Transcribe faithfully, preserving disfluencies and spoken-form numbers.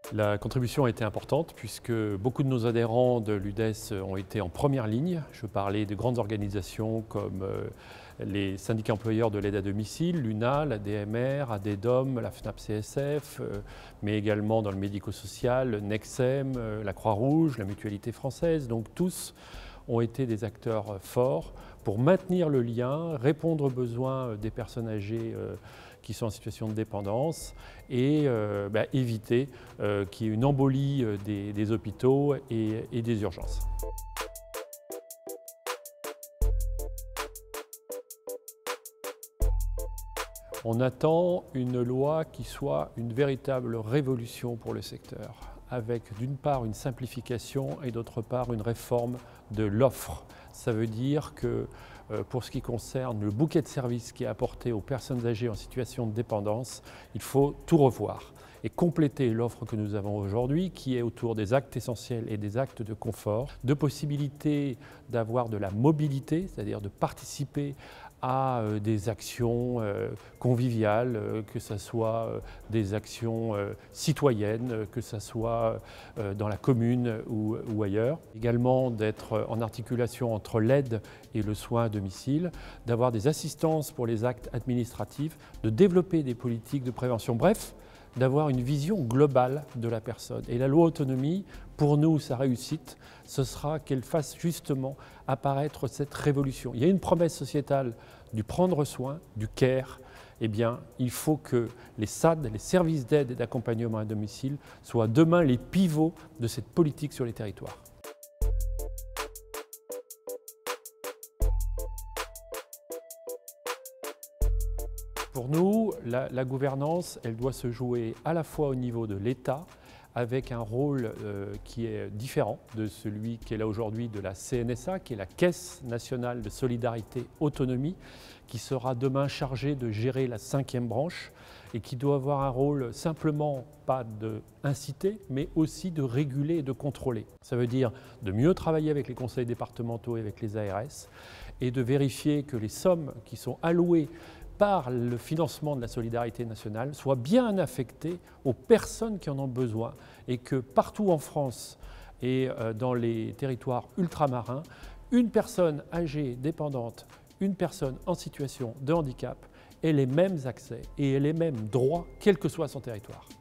La contribution a été importante puisque beaucoup de nos adhérents de l'U D E S ont été en première ligne. Je parlais de grandes organisations comme les syndicats employeurs de l'aide à domicile, l'U N A, la D M R, Adedom, la FNAP C S F, mais également dans le médico-social, Nexem, la Croix-Rouge, la Mutualité française. Donc tous ont été des acteurs forts pour maintenir le lien, répondre aux besoins des personnes âgées qui sont en situation de dépendance et euh, bah, éviter euh, qu'il y ait une embolie des, des hôpitaux et, et des urgences. On attend une loi qui soit une véritable révolution pour le secteur, avec d'une part une simplification et d'autre part une réforme de l'offre. Ça veut dire que euh, pour ce qui concerne le bouquet de services qui est apporté aux personnes âgées en situation de dépendance, il faut tout revoir et compléter l'offre que nous avons aujourd'hui, qui est autour des actes essentiels et des actes de confort, de possibilités d'avoir de la mobilité, c'est-à-dire de participer à euh, des actions euh, conviviales, euh, que ce soit euh, des actions euh, citoyennes, euh, que ce soit euh, dans la commune ou, ou ailleurs. Également d'être en articulation entre l'aide et le soin à domicile, d'avoir des assistances pour les actes administratifs, de développer des politiques de prévention. Bref, d'avoir une vision globale de la personne. Et la loi autonomie, pour nous, sa réussite, ce sera qu'elle fasse justement apparaître cette révolution. Il y a une promesse sociétale du prendre soin, du care. Eh bien, il faut que les S A D, les services d'aide et d'accompagnement à domicile, soient demain les pivots de cette politique sur les territoires. Pour nous, la, la gouvernance, elle doit se jouer à la fois au niveau de l'État, avec un rôle euh, qui est différent de celui qui est là aujourd'hui de la C N S A, qui est la Caisse nationale de solidarité autonomie, qui sera demain chargée de gérer la cinquième branche et qui doit avoir un rôle simplement pas d'inciter, mais aussi de réguler et de contrôler. Ça veut dire de mieux travailler avec les conseils départementaux et avec les A R S et de vérifier que les sommes qui sont allouées par le financement de la solidarité nationale soient bien affectées aux personnes qui en ont besoin et que partout en France et dans les territoires ultramarins, une personne âgée, dépendante, une personne en situation de handicap ait les mêmes accès et ait les mêmes droits, quel que soit son territoire.